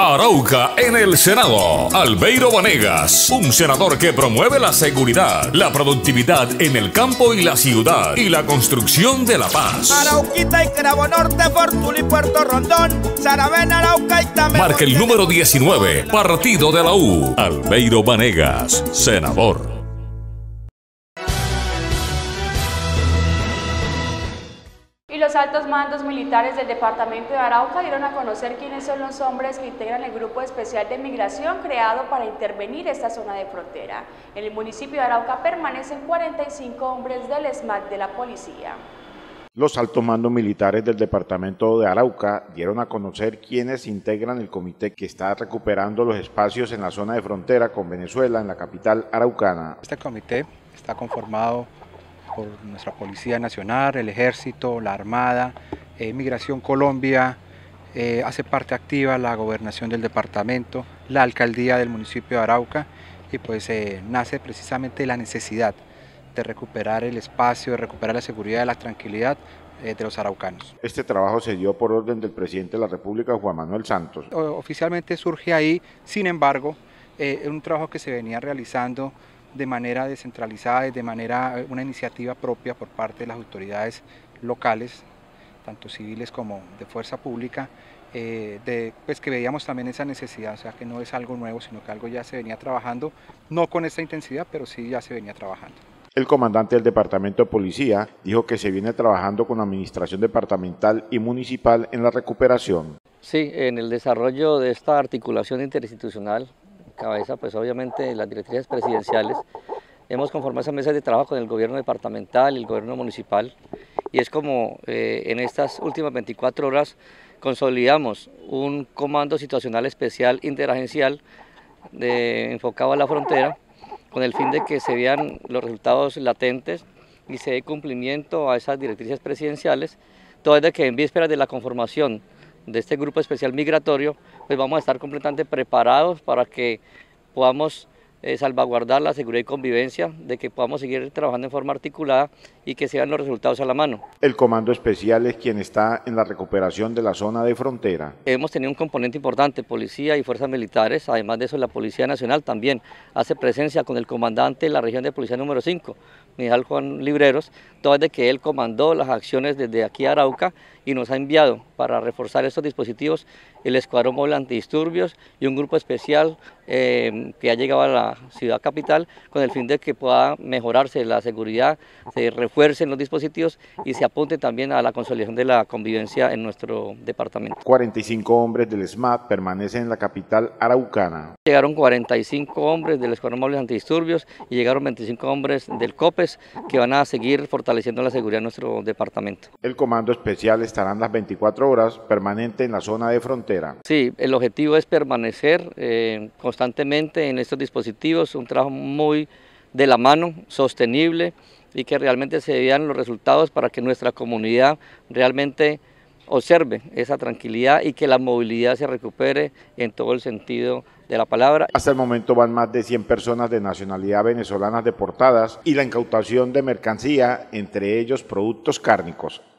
Arauca en el Senado. Albeiro Vanegas, un senador que promueve la seguridad, la productividad en el campo y la ciudad y la construcción de la paz. Arauquita y Cravo Norte, Fortuna y Puerto Rondón, Saravena, Arauca y también. Marca el número 19, Partido de la U. Albeiro Vanegas, senador. Y los altos mandos militares del departamento de Arauca dieron a conocer quiénes son los hombres que integran el Grupo Especial de Migración creado para intervenir esta zona de frontera. En el municipio de Arauca permanecen 45 hombres del SMAT de la policía. Los altos mandos militares del departamento de Arauca dieron a conocer quiénes integran el comité que está recuperando los espacios en la zona de frontera con Venezuela en la capital araucana. Este comité está conformado por nuestra Policía Nacional, el Ejército, la Armada, Migración Colombia, hace parte activa la Gobernación del departamento, la Alcaldía del municipio de Arauca, y pues nace precisamente la necesidad de recuperar el espacio, de recuperar la seguridad y la tranquilidad de los araucanos. Este trabajo se dio por orden del presidente de la República, Juan Manuel Santos. Oficialmente surge ahí, sin embargo, un trabajo que se venía realizando de manera descentralizada, de manera una iniciativa propia por parte de las autoridades locales, tanto civiles como de fuerza pública, pues que veíamos también esa necesidad, o sea que no es algo nuevo, sino que algo ya se venía trabajando, no con esta intensidad, pero sí ya se venía trabajando. El comandante del Departamento de Policía dijo que se viene trabajando con la administración departamental y municipal en la recuperación. Sí, en el desarrollo de esta articulación interinstitucional, cabeza pues obviamente las directrices presidenciales, hemos conformado esa mesa de trabajo con el gobierno departamental y el gobierno municipal, y es como en estas últimas 24 horas consolidamos un comando situacional especial interagencial enfocado a la frontera, con el fin de que se vean los resultados latentes y se dé cumplimiento a esas directrices presidenciales, todo desde que en vísperas de la conformación de este grupo especial migratorio, pues vamos a estar completamente preparados para que podamos salvaguardar la seguridad y convivencia, de que podamos seguir trabajando en forma articulada y que se vean los resultados a la mano. El comando especial es quien está en la recuperación de la zona de frontera. Hemos tenido un componente importante, policía y fuerzas militares, además de eso la Policía Nacional también hace presencia con el comandante de la región de policía número 5, Mijal Juan Libreros, todo desde que él comandó las acciones desde aquí a Arauca y nos ha enviado para reforzar estos dispositivos el Escuadrón Móvil Antidisturbios y un grupo especial que ha llegado a la ciudad capital con el fin de que pueda mejorarse la seguridad, se refuercen los dispositivos y se apunte también a la consolidación de la convivencia en nuestro departamento. 45 hombres del SMAT permanecen en la capital araucana. Llegaron 45 hombres del Escuadrón Móvil Antidisturbios y llegaron 25 hombres del COPES que van a seguir fortaleciendo la seguridad en nuestro departamento. El comando especial estará las 24 horas permanente en la zona de frontera. Sí, el objetivo es permanecer constantemente en estos dispositivos, un trabajo muy de la mano, sostenible y que realmente se vean los resultados para que nuestra comunidad realmente observe esa tranquilidad y que la movilidad se recupere en todo el sentido de la palabra. Hasta el momento van más de 100 personas de nacionalidad venezolana deportadas y la incautación de mercancía, entre ellos productos cárnicos.